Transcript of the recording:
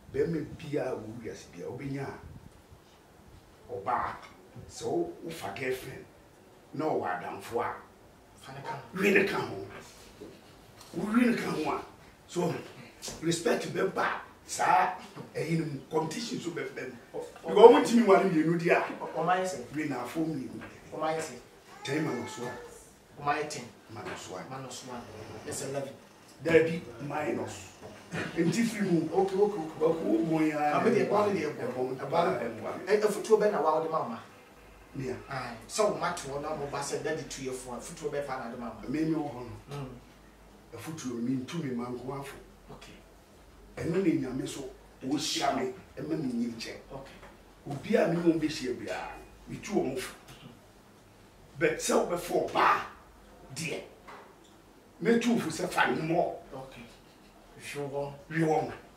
be me bia wo wiase bia obenya oba so wo fa girlfriend no wa damfo a really can so respect be ba sa in competition so be you go want me one you know dia o my say we na form ni o my say time man so o my thing minus 1 it's 11 there be minus enti free mu okay ba ko mo ya abi de kwa de e futuo be na wa de mama yeah so matter na mo ba say daddy 2 year for futuo be fa na de mama me me ho no e futuo mi ntumi manko afo okay eno ne nyame so wo hia me e ma me nyi che okay obi a me mo be hia bia me tu o mo but so before ba dear me tu fu se fa ni mo okay we won